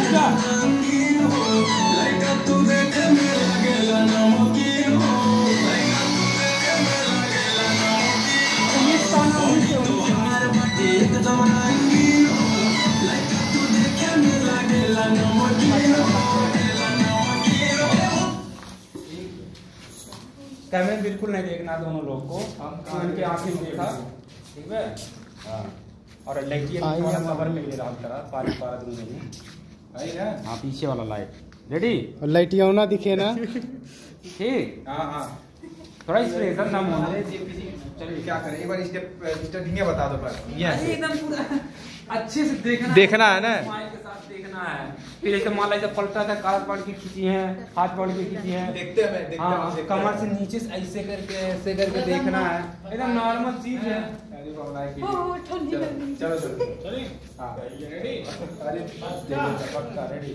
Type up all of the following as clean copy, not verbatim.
कैमरे बिल्कुल नहीं देखना दोनों लोग को, उनके आंखें देखा, ठीक है। हाँ, और लाइटिया वाला कवर में ले रहा तरह पानी पारा दूंगे नहीं। हाँ, पीछे वाला लाइट रेडी, और लाइटिया ना दिखे ना। ठीक। हाँ हाँ, थोड़ा एक्सप्रेशन ना होना। चलिए क्या करें, एक बार स्टेप बता दो पर एकदम पूरा अच्छे से देखना है ना, स्माइल के साथ देखना है। फिर ऐसे मान लीजिए पलटा था, काज पड़ के खींची है, हाथ पड़ के खींची है, देखते हैं। हाँ, कमर से नीचे से ऐसे करके देखना है, एकदम नॉर्मल चीज है। चलो चलिए। हाँ रेडी, अरे पक्का रेडी।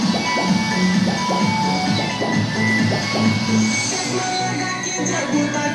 We're